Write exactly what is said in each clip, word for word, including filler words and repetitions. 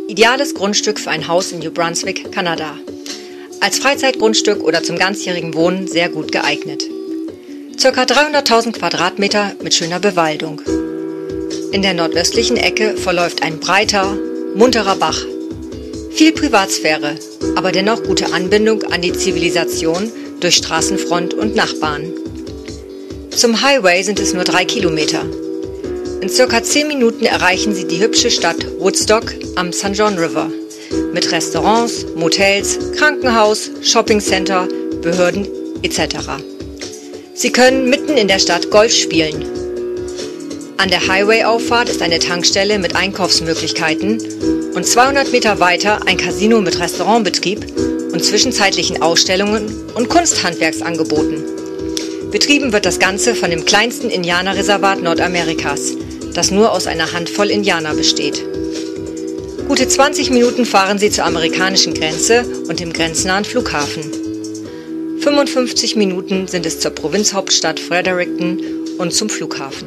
Ideales Grundstück für ein Haus in New Brunswick, Kanada. Als Freizeitgrundstück oder zum ganzjährigen Wohnen sehr gut geeignet. Circa dreihunderttausend Quadratmeter mit schöner Bewaldung. In der nordöstlichen Ecke verläuft ein breiter, munterer Bach. Viel Privatsphäre, aber dennoch gute Anbindung an die Zivilisation durch Straßenfront und Nachbarn. Zum Highway sind es nur drei Kilometer. In circa zehn Minuten erreichen Sie die hübsche Stadt Woodstock am Saint John River mit Restaurants, Motels, Krankenhaus, Shoppingcenter, Behörden et cetera. Sie können mitten in der Stadt Golf spielen. An der Highway-Auffahrt ist eine Tankstelle mit Einkaufsmöglichkeiten und zweihundert Meter weiter ein Casino mit Restaurantbetrieb und zwischenzeitlichen Ausstellungen und Kunsthandwerksangeboten. Betrieben wird das Ganze von dem kleinsten Indianerreservat Nordamerikas, das nur aus einer Handvoll Indianer besteht. Gute zwanzig Minuten fahren Sie zur amerikanischen Grenze und dem grenznahen Flughafen. fünfundfünfzig Minuten sind es zur Provinzhauptstadt Fredericton und zum Flughafen.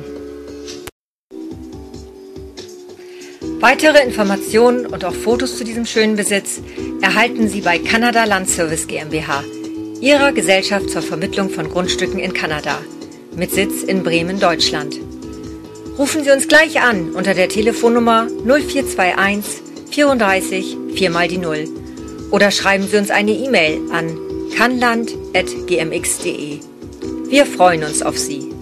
Weitere Informationen und auch Fotos zu diesem schönen Besitz erhalten Sie bei Canada Land Service GmbH, Ihrer Gesellschaft zur Vermittlung von Grundstücken in Kanada, mit Sitz in Bremen, Deutschland. Rufen Sie uns gleich an unter der Telefonnummer null vier zwei eins vierunddreißig vier mal die null oder schreiben Sie uns eine E-Mail an canland at g m x punkt de. Wir freuen uns auf Sie.